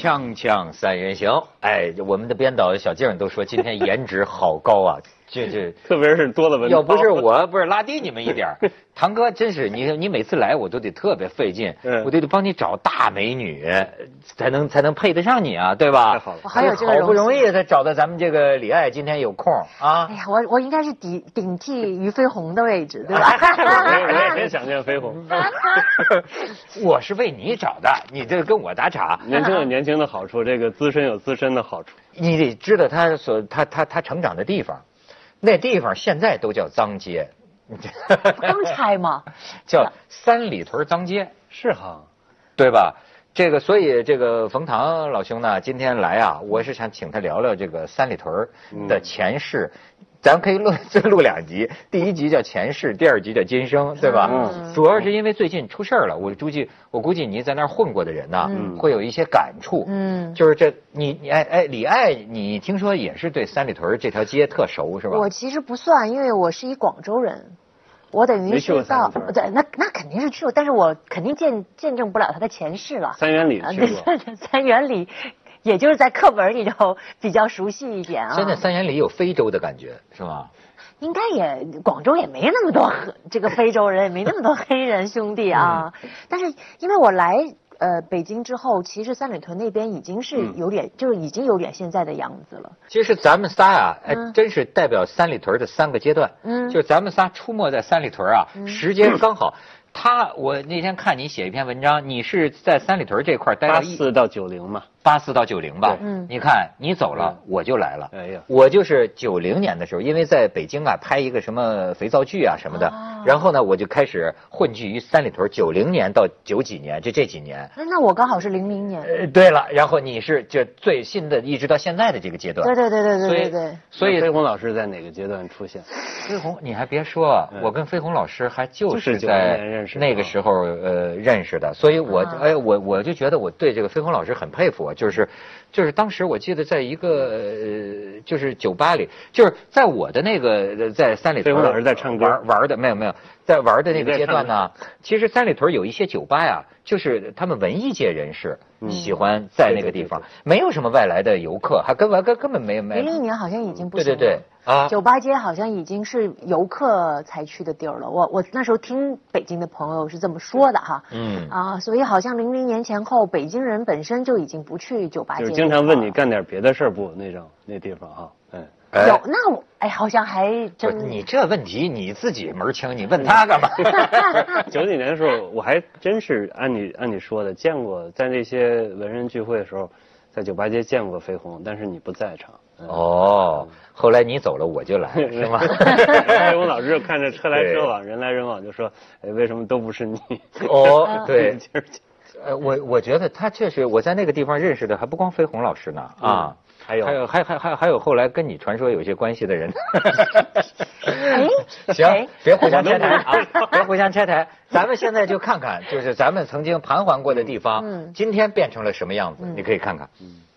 锵锵三人行，哎，我们的编导小静都说今天颜值好高啊，这特别是多了文。 要不是我不是拉低你们一点，堂哥真是你每次来我都得特别费劲，我得帮你找大美女，才能配得上你啊，对吧？ 太好了， 还有这个好不容易才找到咱们这个李艾，今天有空啊。 哎呀，我应该是顶替俞飞鸿的位置，对吧？ 我也很想念飞鸿。 我是为你找的，你这跟我打岔。 年轻有年轻的好处，这个资深有资深的好处。 你得知道他成长的地方，那地方现在都叫脏街。 刚拆吗？ 叫三里屯脏街， 是哈， 对吧？这个，所以这个冯唐老兄呢，今天来啊，我是想请他聊聊这个三里屯的前世。咱可以录2集，第1集叫前世，第2集叫今生，对吧？主要是因为最近出事儿了，我估计你在那儿混过的人呢，会有一些感触。就是这你李艾，你听说也是对三里屯这条街特熟是吧？ 我其实不算，因为我是一广州人，我等于是到对那肯定是去过，但是我肯定见证不了他的前世了。 三元里去过， 三元里。也就是在课本里头比较熟悉一点啊。 现在三元里有非洲的感觉是吗？ 应该广州也没那么多这个非洲人，也没那么多黑人兄弟啊。但是因为我来北京之后，其实三里屯那边已经是有点，就是已经有点现在的样子了。 其实咱们仨呀，真是代表三里屯的3个阶段。就是咱们仨出没在三里屯啊，时间刚好。我那天看你写一篇文章，你是在三里屯这块待到 84到90嘛 ，84到90吧。你看你走了，我就来了。 哎呀， 我就是90年的时候，因为在北京啊拍一个什么肥皂剧啊什么的，然后呢我就开始混迹于三里屯，90年到90几年，这几年。 那我刚好是00年。 对了，然后你是就最新的一直到现在的这个阶段。 对。 所以飞鸿老师在哪个阶段出现？ 飞鸿，你还别说，我跟飞鸿老师还就是在那个时候认识的，所以我就觉得我对这个飞鸿老师很佩服，就是当时我记得在一个就是酒吧里，就是在我的那个在三里屯， 飞鸿老师在唱歌玩的没有在玩的那个阶段呢，其实三里屯有一些酒吧呀，就是他们文艺界人士喜欢在那个地方，没有什么外来的游客，还根本没有。 00年好像已经不行了。 对啊， 酒吧街好像已经是游客才去的地儿了。我那时候听北京的朋友是这么说的哈。所以好像00年前后，北京人本身就已经不去酒吧街了。 就是经常问你干点别的事儿不？那地方哈， 有那我好像还真。 你这问题你自己门清，你问他干嘛 ？90几年的时候，我还真是按你说的见过，在那些文人聚会的时候，在酒吧街见过飞鸿，但是你不在场。 后来你走了我就来了，是吗？ 飞鸿老师就看着车来车往，人来人往，就说：“哎，为什么都不是你？” 对，我觉得他确实，我在那个地方认识的还不光飞鸿老师呢啊。还有后来跟你传说有些关系的人。行，别互相拆台啊，别互相拆台。咱们现在就看看，就是咱们曾经盘桓过的地方，今天变成了什么样子，你可以看看。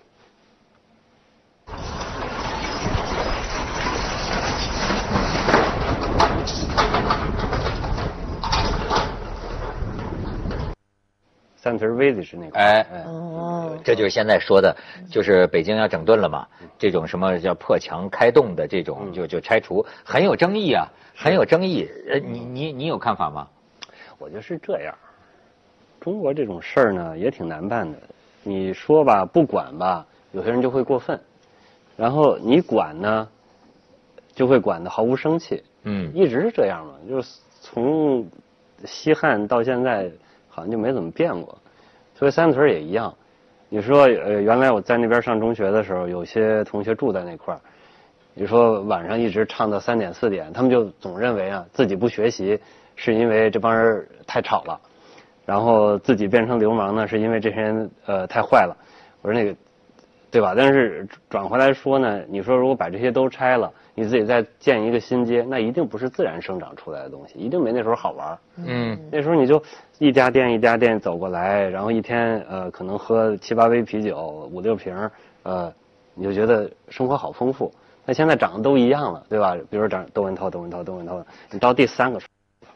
三屯 Village 那个， 这就是现在说的，就是北京要整顿了嘛，这种什么叫破墙开洞的这种就拆除，很有争议啊，很有争议。你有看法吗？ 我觉得是这样，中国这种事儿呢也挺难办的。你说吧，不管吧，有些人就会过分，然后你管呢，就会管得毫无生气。一直是这样嘛，就是从西汉到现在。好像就没怎么变过，所以三屯也一样。你说原来我在那边上中学的时候，有些同学住在那块儿，你说晚上一直唱到3点4点，他们就总认为啊自己不学习是因为这帮人太吵了，然后自己变成流氓呢是因为这些人太坏了。我说那个对吧？但是转回来说呢，你说如果把这些都拆了，你自己再建一个新街，那一定不是自然生长出来的东西，一定没那时候好玩。那时候你就一家店走过来，然后一天可能喝7、8杯啤酒，5、6瓶，你就觉得生活好丰富。那现在长得都一样了，对吧？比如长窦文涛，你到第3个，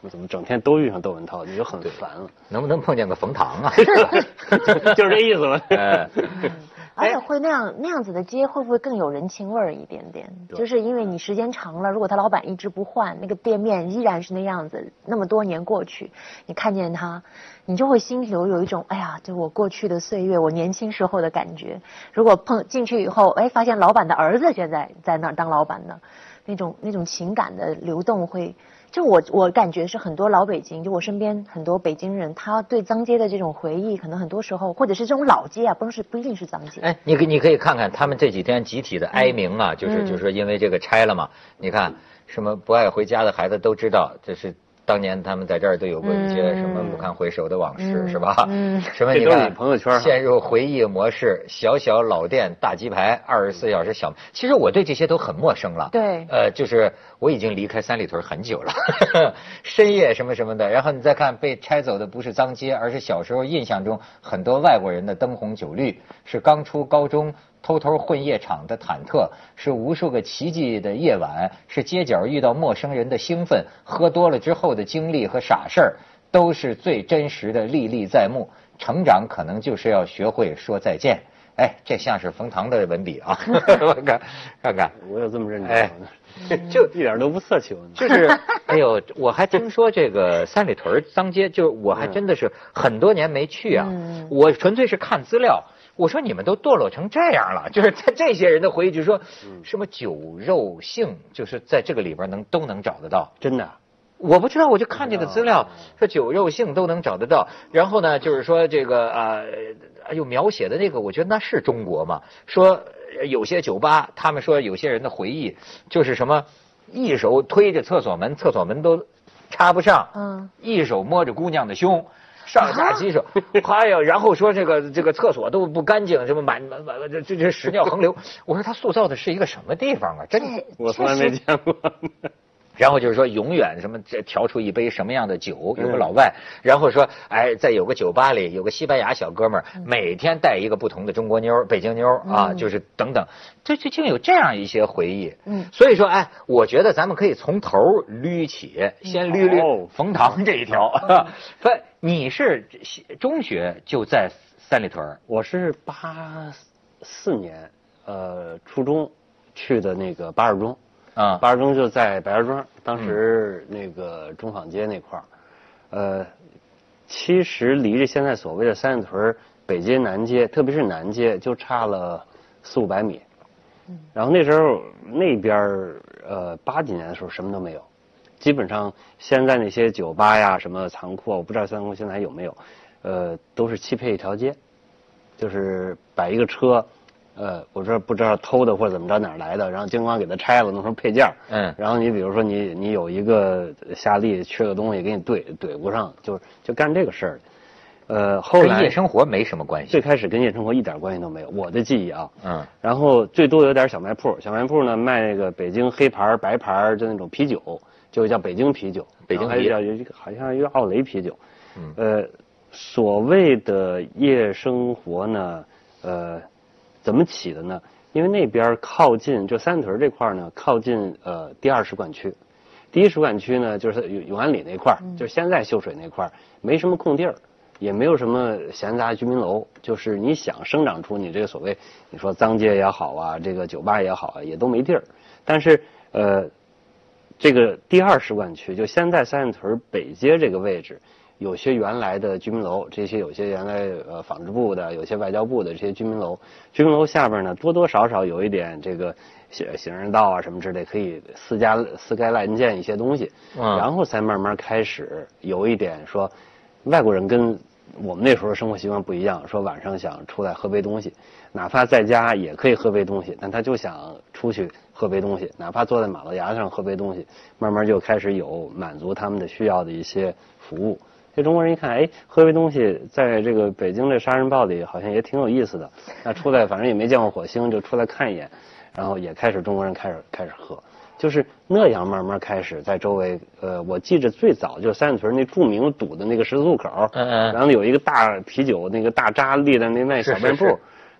怎么整天都遇上窦文涛，你就很烦了。 能不能碰见个冯唐啊？ 就是这意思吧。 而且会那样子的街，会不会更有人情味儿一点点？就是因为你时间长了，如果他老板一直不换，那个店面依然是那样子，那么多年过去，你看见他，你就会心里有一种哎呀，就我过去的岁月，我年轻时候的感觉。如果碰进去以后，哎，发现老板的儿子现在在那儿当老板呢，那种情感的流动会。就我感觉是很多老北京，就我身边很多北京人，他对脏街的这种回忆，可能很多时候，或者是这种老街啊，不一定是脏街。 哎，你可以看看他们这几天集体的哀鸣啊，就是说因为这个拆了嘛，你看什么不爱回家的孩子都知道，这是当年他们在这儿都有过一些什么不堪回首的往事，是吧？什么你看朋友圈陷入回忆模式，小小老店大鸡排，24小时小。其实我对这些都很陌生了。 对。 就是我已经离开三里屯很久了，深夜什么什么的。然后你再看被拆走的不是脏街，而是小时候印象中很多外国人的灯红酒绿，是刚出高中偷偷混夜场的忐忑，是无数个奇迹的夜晚，是街角遇到陌生人的兴奋，喝多了之后的经历和傻事儿，都是最真实的历历在目。成长可能就是要学会说再见。哎，这像是冯唐的文笔啊！我看看， 我有这么认真吗？ 就一点都不色情。 就是，哎呦，我还听说这个三里屯脏街，就我还真的是很多年没去啊。我纯粹是看资料。我说你们都堕落成这样了，就是在这些人的回忆，就是说什么酒肉性，就是在这个里边都能找得到。 真的。 我不知道，我就看这个资料，说酒肉性都能找得到。然后呢，就是说这个描写的那个，我觉得那是中国嘛。说有些酒吧，他们说有些人的回忆就是什么，一手推着厕所门，厕所门都插不上，一手摸着姑娘的胸。上下洗手，哎呀，然后说这个厕所都不干净，什么满这屎尿横流。我说他塑造的是一个什么地方啊？真的， 我从来没见过。 然后就是说，永远什么调出一杯什么样的酒，有个老外，然后说，哎，在有个酒吧里有个西班牙小哥们儿，每天带一个不同的中国妞、北京妞啊，就是等等，这竟有这样一些回忆。所以说，哎，我觉得咱们可以从头捋起，先捋冯唐这一条。不，你是中学就在三里屯？ 我是84年，初中去的那个八二中。八二中就在白石庄，当时那个中坊街那块儿，其实离着现在所谓的三里屯北街、南街，特别是南街，就差了400-500米。然后那时候那边80几年的时候什么都没有，基本上现在那些酒吧呀、什么仓库，我不知道三里屯现在还有没有，都是漆配一条街，就是摆一个车。我这不知道偷的或者怎么着哪儿来的，然后经管给它拆了，弄成配件。然后你比如说你有一个夏利缺个东西，给你怼不上，就干这个事儿。后来跟夜生活没什么关系。 最开始跟夜生活一点关系都没有，我的记忆啊。然后最多有点小卖铺，小卖铺呢卖那个北京黑牌、白牌就那种啤酒，就叫北京啤酒，北京啤酒好像一个奥雷啤酒。所谓的夜生活呢，怎么起的呢？因为那边靠近就三里屯这块呢，靠近第2使馆区。第1使馆区呢，就是永安里那块就是现在秀水那块没什么空地儿，也没有什么闲杂居民楼，就是你想生长出你这个所谓你说脏街也好啊，这个酒吧也好啊，也都没地儿。但是这个第2使馆区就现在三里屯北街这个位置。有些原来的居民楼，这些有些原来纺织部的，有些外交部的这些居民楼，居民楼下边呢多多少少有一点这个行人道啊什么之类，可以私该滥建一些东西，然后才慢慢开始有一点说，外国人跟我们那时候生活习惯不一样，说晚上想出来喝杯东西，哪怕在家也可以喝杯东西，但他就想出去喝杯东西，哪怕坐在马路牙子上喝杯东西，慢慢就开始有满足他们的需要的一些服务。这中国人一看，哎，喝杯东西，在这个北京的杀人报里好像也挺有意思的。那出来反正也没见过火星，就出来看一眼，然后也开始中国人开始喝，就是那样慢慢开始在周围。我记着最早就三里屯那著名堵的那个十字路口，然后有一个大啤酒那个大扎立在那卖小卖部，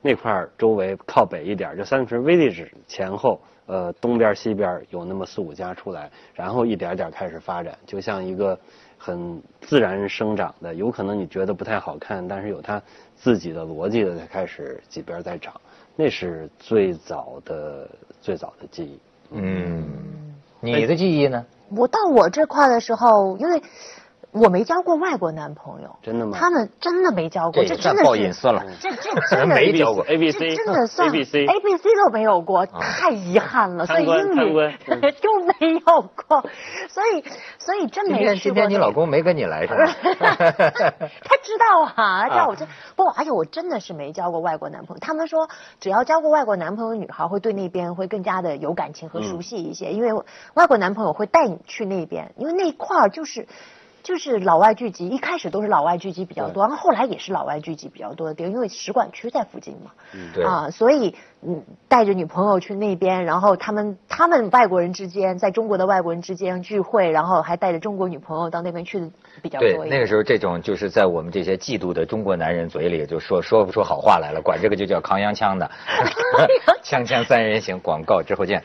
那块儿周围靠北一点，就三里屯 Village 前后，东边西边有那么4、5家出来，然后一点点开始发展，就像一个很自然生长的，有可能你觉得不太好看，但是有它自己的逻辑的，才开始几边在长，那是最早的记忆。 你的记忆呢？ 我到我这块的时候，因为我没交过外国男朋友。 真的吗？ 他们真的没交过，这真的是爆隐私了。 这真的没交过 ABC， 真的算 ABC 都没有过，太遗憾了。所以英语就没有过，所以真没试过。 今天你老公没跟你来是吧？ 他知道啊，知道我不，而且我真的是没交过外国男朋友。他们说，只要交过外国男朋友，女孩会对那边会更加的有感情和熟悉一些，因为外国男朋友会带你去那边，因为那一块儿就是老外聚集，一开始都是老外聚集比较多，然后后来也是老外聚集比较多的地方，因为使馆区在附近嘛， 对啊，所以带着女朋友去那边，然后他们外国人之间，在中国的外国人之间聚会，然后还带着中国女朋友到那边去的比较多一点。 对，那个时候这种就是在我们这些嫉妒的中国男人嘴里就说不出好话来了，管这个就叫扛洋枪的，锵锵三人行，广告之后见。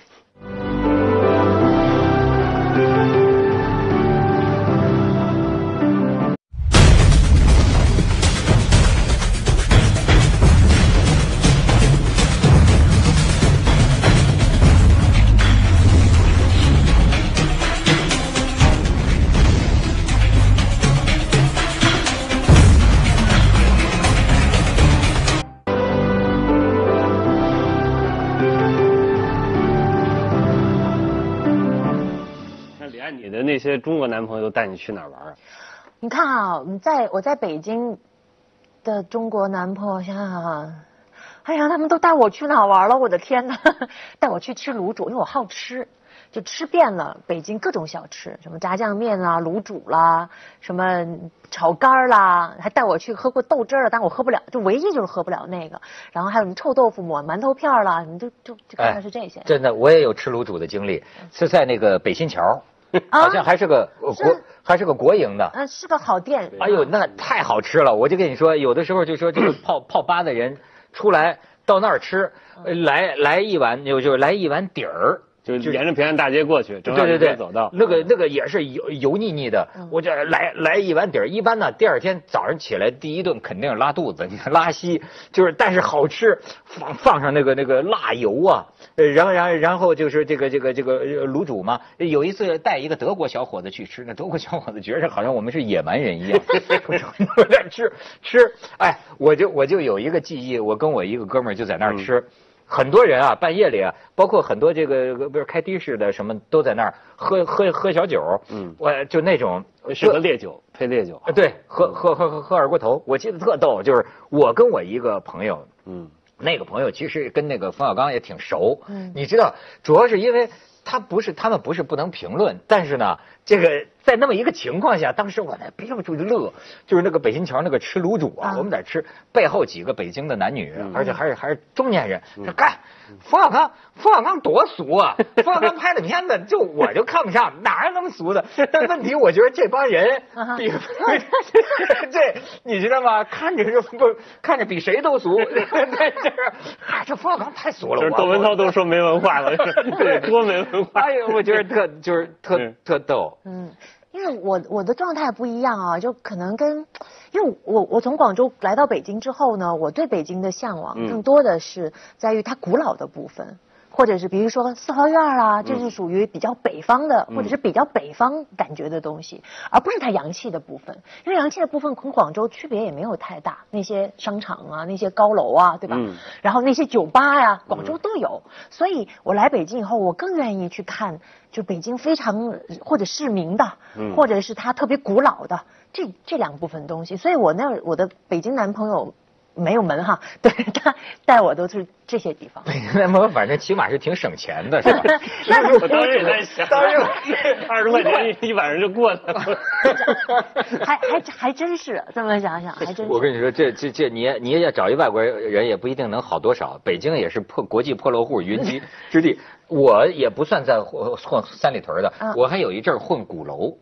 你的那些中国男朋友带你去哪儿玩啊？ 你看啊，我在北京的中国男朋友，想想啊，哎呀，他们都带我去哪儿玩了？我的天哪，带我去吃卤煮，因为我好吃，就吃遍了北京各种小吃，什么炸酱面啦、卤煮啦、什么炒肝啦，还带我去喝过豆汁儿，但我喝不了，就唯一就是喝不了那个。然后还有什么臭豆腐抹馒头片啦，你就看的是这些。 真的，我也有吃卤煮的经历，是在那个北新桥。好像还是个国营的， 是个好店。 哎呦，那太好吃了！我就跟你说，有的时候就说这个泡吧的人出来到那儿吃，来一碗，就是来一碗底儿。 就沿着平安大街过去，正好走到那个也是油腻腻的，我这来一碗底儿。一般呢，第二天早上起来第一顿肯定拉肚子，你看拉稀，就是但是好吃，放上那个辣油啊，然后就是这个卤煮嘛。有一次带一个德国小伙子去吃，那德国小伙子觉着好像我们是野蛮人一样，我在吃，哎，我就有一个记忆，我跟我一个哥们儿就在那儿吃。很多人啊，半夜里啊，包括很多这个不是开的士的什么都在那儿喝小酒，我就那种适合烈酒配烈酒， 对，喝二锅头。我记得特逗，就是我跟我一个朋友，那个朋友其实跟那个冯小刚也挺熟，你知道，主要是因为他们不是不能评论，但是呢，这个在那么一个情况下，当时我在憋不住就乐，就是那个北新桥那个吃卤煮啊，我们在吃，背后几个北京的男女，而且还是中年人，说干，冯小刚多俗啊，冯小刚拍的片子我就看不上，哪有那么俗的？但问题我觉得这帮人比这你知道吗？看着比谁都俗，这冯小刚太俗了， 就是窦文涛都说没文化了，对，多没文化。 哎呦，我觉得特逗。 因为我的状态不一样啊，就可能因为我从广州来到北京之后呢，我对北京的向往更多的是在于它古老的部分。或者是比如说四合院啊，这是属于比较北方的，或者是比较北方感觉的东西，而不是它洋气的部分。因为洋气的部分跟广州区别也没有太大，那些商场啊，那些高楼啊，对吧？然后那些酒吧呀，广州都有。所以我来北京以后，我更愿意去看，就北京非常或者市民的，或者是它特别古老的这两部分东西。所以我的北京男朋友。没有门哈，对，他带我都是这些地方。 那么反正起码是挺省钱的，是吧？ 我当时也在想，当时20块钱一晚上就过来了。 还真是这么想想，还真是。 我跟你说，这你也找一外国人也不一定能好多少。北京也是国际破落户云集之地，我也不算在混三里屯的，我还有一阵混鼓楼。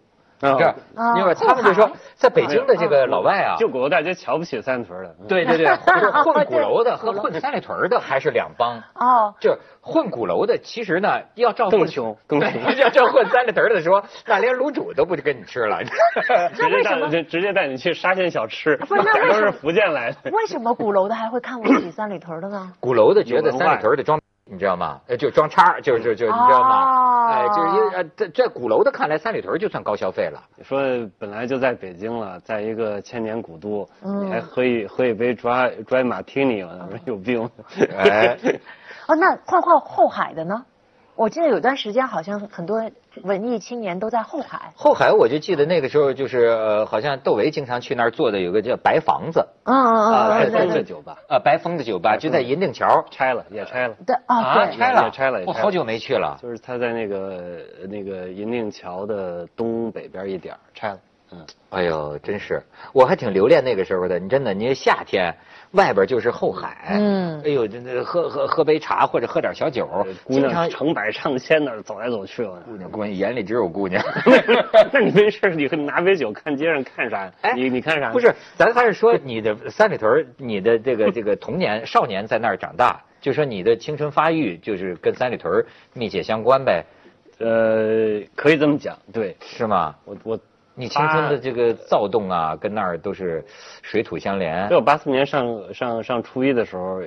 这因为他们就说，在北京的这个老外啊， 就鼓楼大街瞧不起三里屯的。 对对对，混鼓楼的和混三里屯的还是两帮。 哦， 就混鼓楼的，其实呢要照更穷， 要照混三里屯的说，那连卤煮都不跟你吃了。 直接带你去沙县小吃， 不是那都是福建来的。 为什么鼓楼的还会看不起三里屯的呢？ 鼓楼的觉得三里屯的装，你知道吗？就装叉，就你知道吗？哎，就是因为在鼓楼的看来，三里屯就算高消费了。 你说本来就在北京了，在一个千年古都，你还喝一杯 dry martini， 有病。 哎， 哦，那换后海的呢？我记得有段时间好像很多文艺青年都在后海。 后海我就记得那个时候就是好像窦唯经常去那儿做的有个叫白房子。 白风的酒吧。 白风的酒吧就在银锭桥。 也拆了。 对对， 拆了。我好久没去了。 就是他在那个银锭桥的东北边一点拆了。 哎呦，真是，我还挺留恋那个时候的。你真的，你夏天外边就是后海，哎呦，喝杯茶或者喝点小酒， 姑娘成百上千的走来走去。 姑娘眼里只有姑娘。 那你没事，你拿杯酒看街上看啥？你看啥？ 不是，咱还是说你的三里屯，你的这个童年少年在那儿长大，就说你的青春发育就是跟三里屯密切相关呗。 可以这么讲，对， 是吗？你青春的这个躁动啊，跟那儿都是水土相连。 对，我84年上初一的时候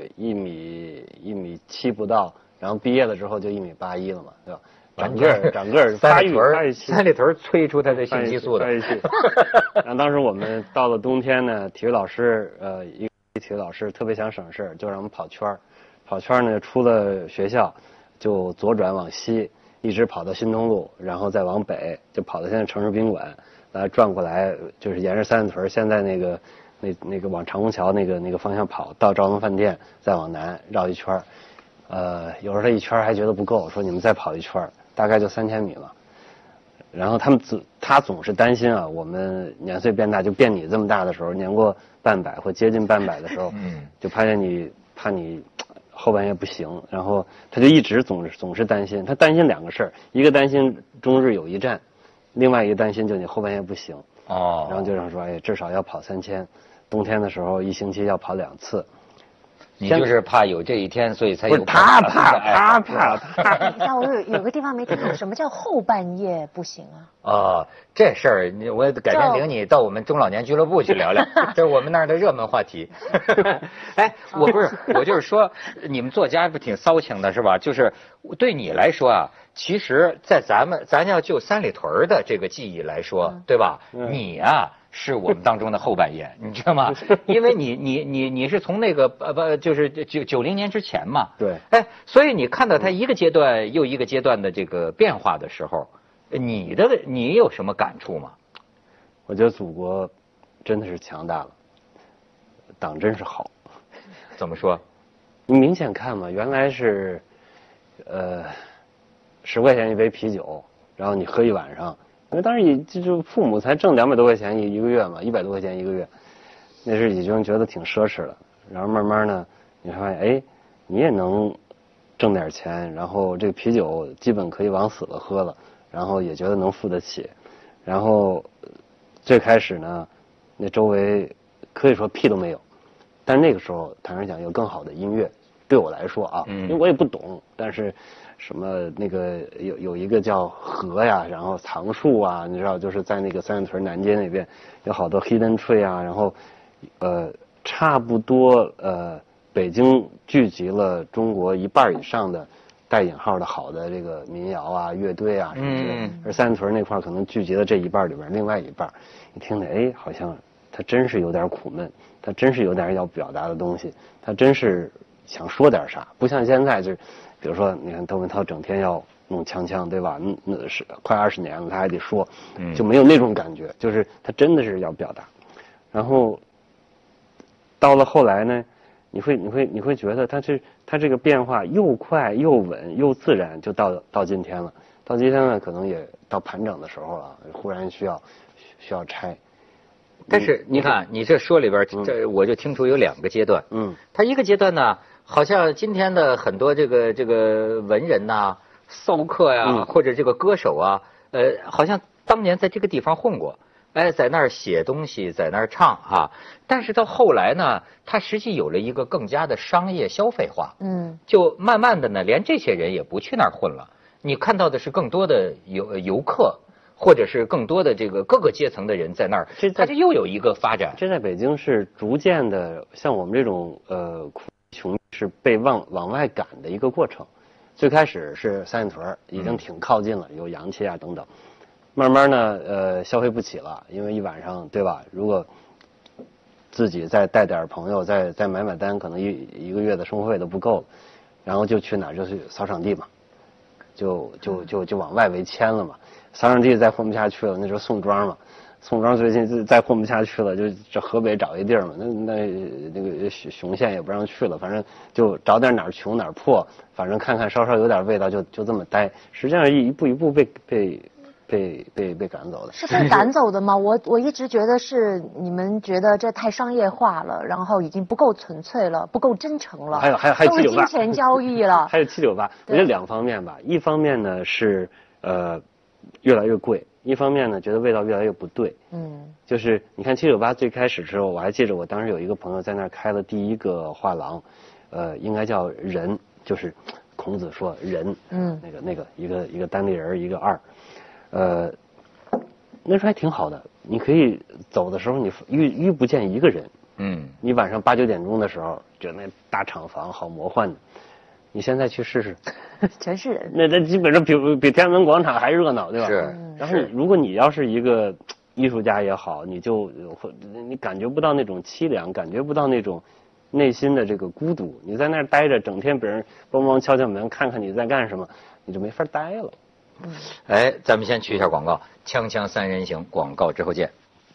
，1.7米不到，然后毕业了之后就1.81米了嘛，对吧？长个儿，发育期。 三里屯催出他的性激素的。 然后当时我们到了冬天呢，体育老师一个体育老师特别想省事，就让我们跑圈儿。跑圈呢，出了学校就左转往西，一直跑到新东路，然后再往北，就跑到现在城市宾馆。转过来就是沿着三里屯，现在那个往长虹桥那个方向跑，到兆龙饭店，再往南绕一圈。有时候他一圈还觉得不够，说你们再跑一圈，大概就3000米嘛。然后他总是担心啊，我们年岁变大，就变你这么大的时候，年过半百或接近半百的时候，就怕你后半夜不行，然后他就一直总是担心，他担心2个事儿，一个担心中日友谊战。另外一个担心就你后半夜不行然后就让说至少要跑3000，冬天的时候1星期要跑2次。 你就是怕有这一天，所以才有。 他怕。 那我有个地方没听懂，什么叫后半夜不行啊？ 这事儿我改天领你到我们中老年俱乐部去聊聊，这是我们那儿的热门话题。哎，我就是说，你们作家不挺骚情的是吧？就是对你来说啊，其实，在咱要就三里屯的这个记忆来说，对吧？你啊。是我们当中的后半夜，你知道吗？因为你是从那个就是90年之前嘛。 对。 哎，所以你看到它一个阶段又一个阶段的这个变化的时候，你有什么感触吗？ 我觉得祖国真的是强大了，党真是好。 怎么说？ 你明显看嘛，原来是10块钱一杯啤酒，然后你喝一晚上。因为当时就父母才挣200多块钱一个月嘛，100多块钱一个月，那时已经觉得挺奢侈了。然后慢慢呢，你发现你也能挣点钱，然后这个啤酒基本可以往死了喝了，然后也觉得能付得起。然后最开始呢，那周围可以说屁都没有，但是那个时候坦率讲有更好的音乐，对我来说啊，因为我也不懂，但是。什么那个有一个叫河呀，然后藏树啊，你知道，就是在那个三里屯南街那边有好多 hidden tree 啊，然后差不多北京聚集了中国1半以上的带引号的好的这个民谣啊、乐队啊什么之类的，而三里屯那块可能聚集了这1半里边另外1半，你听着好像他真是有点苦闷，他真是有点要表达的东西，他真是想说点啥，不像现在就是比如说你看窦文涛整天要弄锵对吧？那是快20年了，他还得说，就没有那种感觉，就是他真的是要表达。然后到了后来呢，你会觉得他这个变化又快又稳又自然，就到今天了。到今天呢，可能也到盘整的时候了，忽然需要拆。 但是你看，你这说里边，这我就听出有2个阶段。他一个阶段呢，好像今天的很多这个文人呐、骚客呀，或者这个歌手啊，好像当年在这个地方混过，哎，在那儿写东西，在那儿唱哈。但是到后来呢，它实际有了一个更加的商业消费化，就慢慢的呢，连这些人也不去那儿混了。你看到的是更多的游客，或者是更多的这个各个阶层的人在那儿，它就又有一个发展。 这在北京是逐渐的，像我们这种穷是被往外赶的一个过程。最开始是三里屯已经挺靠近了，有洋气啊等等。慢慢呢，消费不起了，因为一晚上对吧？如果自己再带点朋友，再买单，可能一个月的生活费都不够了。然后就去哪儿？就去扫场地嘛，就往外围迁了嘛。扫场地再混不下去了，那时候宋庄嘛。宋庄最近再混不下去了，就这河北找一地儿嘛，那个雄县也不让去了，反正就找点哪儿穷哪儿破，反正看稍有点味道就这么待。实际上一步一步被赶走的。 是被赶走的吗？我一直觉得是你们觉得这太商业化了，然后已经不够纯粹了，不够真诚了。 还有都是金钱交易了。 还有798，我觉得两方面吧，一方面呢是越来越贵。一方面呢，觉得味道越来越不对。就是你看798最开始的时候，我还记得我当时有一个朋友在那儿开了第一个画廊，应该叫人，就是孔子说人，那个一个单立人一个二，那时候还挺好的。你可以走的时候，你遇不见一个人。你晚上8、9点钟的时候，觉得那大厂房好魔幻的。你现在去试试， 全是人。 那基本上比天安门广场还热闹，对吧？ 是。 然后如果你要是一个艺术家也好，你感觉不到那种凄凉，感觉不到那种内心的这个孤独。你在那儿待着，整天别人帮忙敲敲门，看看你在干什么，你就没法待了。 哎，咱们先去一下广告，锵锵三人行，广告之后见。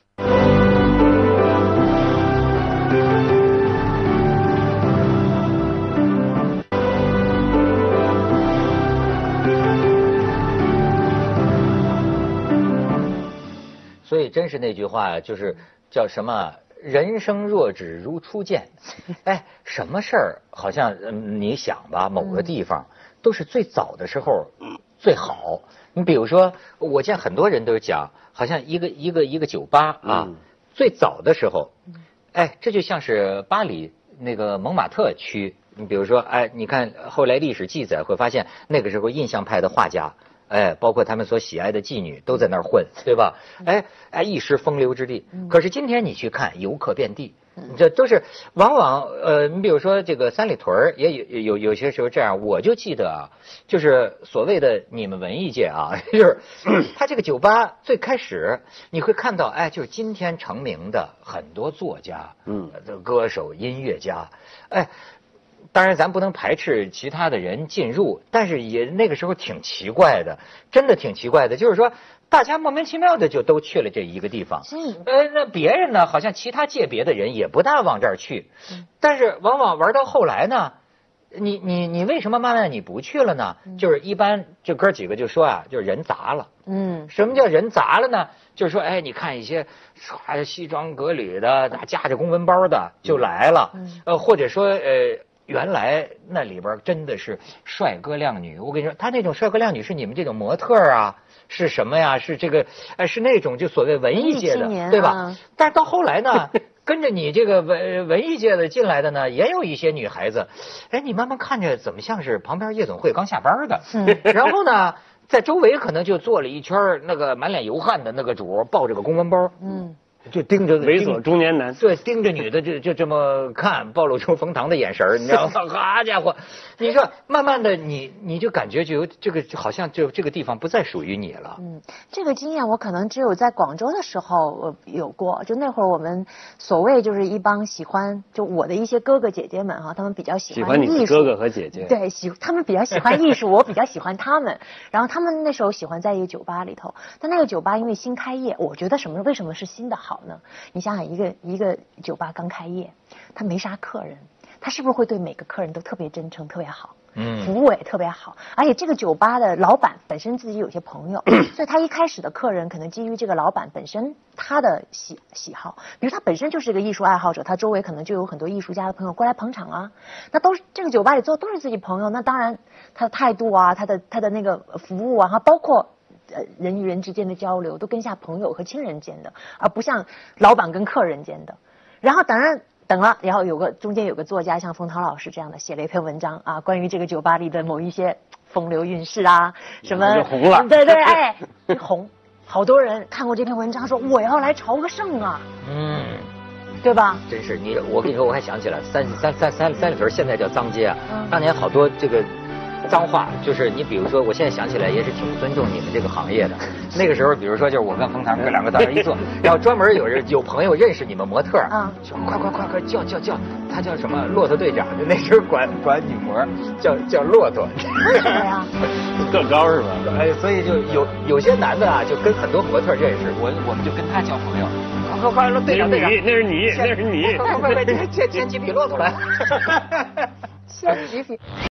所以真是那句话，就是叫什么“人生若只如初见”。哎，什么事儿好像你想吧，某个地方都是最早的时候最好。你比如说，我见很多人都讲，好像一个酒吧啊，最早的时候，哎，这就像是巴黎那个蒙马特区。你比如说，哎，你看后来历史记载会发现，那个时候印象派的画家。哎，包括他们所喜爱的妓女都在那儿混，对吧？哎，一时风流之地。可是今天你去看，游客遍地，这都是往往你比如说这个三里屯也有些时候这样，我就记得啊，就是所谓的你们文艺界啊，就是他这个酒吧最开始你会看到，哎，就是今天成名的很多作家，歌手、音乐家，哎。当然，咱不能排斥其他的人进入，但是也那个时候挺奇怪的，真的挺奇怪的。就是说，大家莫名其妙的就都去了这一个地方。那别人呢，好像其他界别的人也不大往这儿去，但是往往玩到后来呢，你为什么慢慢你不去了呢？就是一般这哥几个就说啊，就是人杂了。什么叫人杂了呢？就是说，哎，你看一些穿西装革履的、夹着公文包的就来了，或者说原来那里边真的是帅哥靓女，我跟你说，他那种帅哥靓女是你们这种模特啊，是什么呀？是这个，是那种就所谓文艺界的，对吧？但是到后来呢，跟着你这个文艺界的进来的呢，也有一些女孩子，哎，你慢慢看着怎么像是旁边夜总会刚下班的，然后呢，在周围可能就坐了一圈那个满脸油汗的那个主，抱着个公文包，就盯着猥琐中年男， 对，盯着女的就这么看，暴露出冯唐的眼神，你知道吗？好家伙，你说慢慢的你就感觉就有这个好像就这个地方不再属于你了。 这个经验我可能只有在广州的时候有过，就那会儿我们所谓就是一帮喜欢，就我的一些哥哥姐姐们哈，他们比较喜欢艺术， 你的哥哥和姐姐， 对，他们比较喜欢艺术，我比较喜欢他们，然后他们那时候喜欢在一个酒吧里头，但那个酒吧因为新开业，我觉得为什么是新的好呢？你想想一个酒吧刚开业，他没啥客人，他是不是会对每个客人都特别真诚，特别好？服务也特别好，而且这个酒吧的老板本身自己有些朋友，所以他一开始的客人可能基于这个老板本身他的喜好，比如他本身就是一个艺术爱好者，他周围可能就有很多艺术家的朋友过来捧场啊，那都是这个酒吧里做都是自己朋友，那当然他的态度啊，他的那个服务啊，包括人与人之间的交流，都更像朋友和亲人间的，而不像老板跟客人间的。然后等了，然后中间有个作家像冯唐老师这样的写了一篇文章啊，关于这个酒吧里的某一些风流韵事啊，什么就红了， 对对，哎，红，好多人看过这篇文章说我要来朝个圣啊，对吧？ 真是我跟你说，我还想起来，三里屯现在叫脏街啊，当年好多这个脏话，就是你比如说，我现在想起来也是挺尊重你们这个行业的。那个时候，比如说就是我跟冯唐哥两个到那一坐，然后专门有朋友认识你们模特啊，就快叫，他叫什么骆驼队长，就那时候管女模叫骆驼。 为什么呀？ 个高是吧？ 哎，所以就有些男的啊，就跟很多模特认识，我们就跟他交朋友。快队长， 那是你， 快，牵几匹骆驼来。 牵几匹。